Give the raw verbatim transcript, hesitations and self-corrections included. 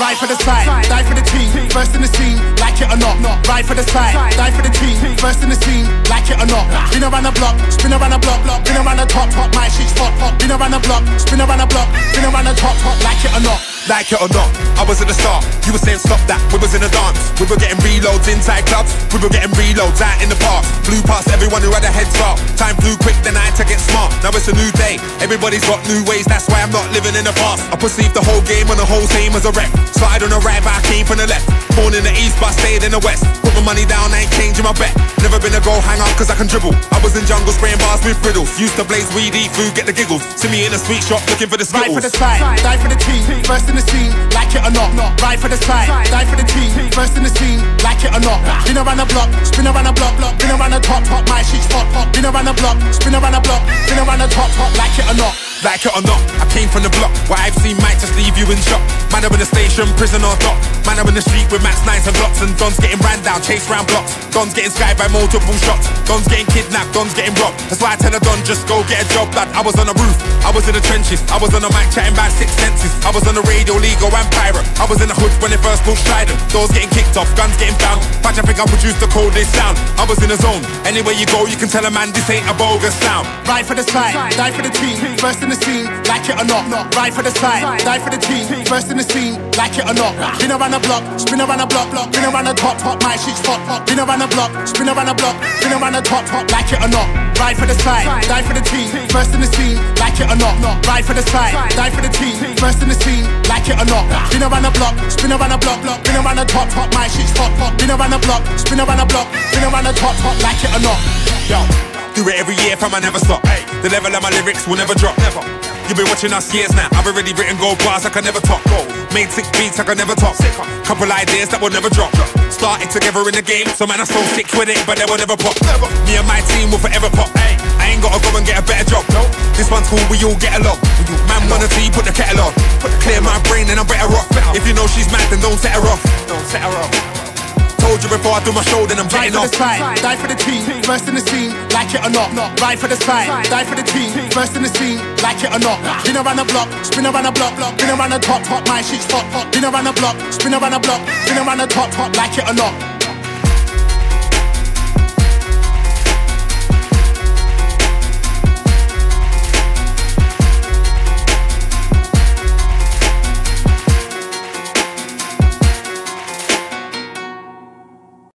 Ride for the side, die for the team. First in the scene, like it or not. Ride for the side, die for the team. First in the scene, like it or not. Spin around the block, spin around the block, block. Spin around the top, top. My shit's hot, hot. Spin around the block, spin around the block. Spin around the top, top. Like it or not. Like it or not, I was at the start. You were saying stop that, we was in a dance. We were getting reloads inside clubs. We were getting reloads out in the park. Flew past everyone who had a head start. Time flew quick, then I had to get smart. Now it's a new day, everybody's got new ways. That's why I'm not living in the past. I perceived the whole game and the whole same as a wreck. Started on the right but I came from the left. Born in the east but I stayed in the west. Put my money down, I ain't changing my bet. Never been a goal hanger cause I can dribble. I was in jungle spraying bars with riddles. Used to blaze weed, eat food, get the giggles. See me in a sweet shop looking for the skittles. Ride for the side, die for the team. First in the scene, like it or not. Ride for the side, die for the team. First in the scene, like it or not. Spin around the block, spin around the block, block. Spin around the top, top. My shit's hot, hot. Spin around the block, spin around the block. Spin around the top, top. Like it or not. Like it or not, I came from the block. What I've seen might just leave you in shock. Man up in the station, prison or dock. Man up in the street with Max nines and blocks. And Don's getting ran down, chased round blocks. Don's getting skied by multiple shots. Don's getting kidnapped, Don's getting robbed. That's why I tell a Don, just go get a job, lad. I was on the roof, I was in the trenches. I was on the mic chatting about six senses. I was on the radio, legal and pirate. I was in the hood when they first bought Trident. Doors getting kicked off, guns getting found. Patch, I think I produced the coldest sound. I was in the zone, anywhere you go you can tell a man this ain't a bogus sound. Ride for the side, die for the team. First in the scene, like it or not. Ride for the side, die for the team. First in the scene, like it or not. Spin around the block, spin around the block, block. Spin around the top, top. My shit's hot, hot. Spin around the block, spin around the block. Spin around the top, top. Like it or not. Ride for the side, die for the team. First in the scene, like it or not. Ride for the side, die for the team. First in the scene, like it or not. Spin around the block, spin around the block, block. Spin around the top, top. My shit's hot, hot. Spin around the block, spin around the block. Spin around the top, top. Like it or not. Yo, do it every year, fam, I never stop. Hey, the level of my lyrics will never drop. Never. You've been watching us years now. I've already written gold bars I can never top. Made six beats I can never top. Couple ideas that will never drop. Started together in the game, so man I so sick with it, but they will never pop. Me and my team will forever pop. I ain't gotta go and get a better job. This one's cool, we all get along. Man wanna see, put the kettle on. Clear my brain and I'm better off. If you know she's mad, then don't set her off. Don't set her off. Told you before I do my show, then I'm Ride for the side, die for the team. First in the scene, like it or not. Ride for the side, die for the team. First in the scene, like it or not. Spin around the block, spin around the block, block. Spin around the top, top. My shit's hot, hot. Spin around the block, spin around the block. Spin around the top, top. Like it or not.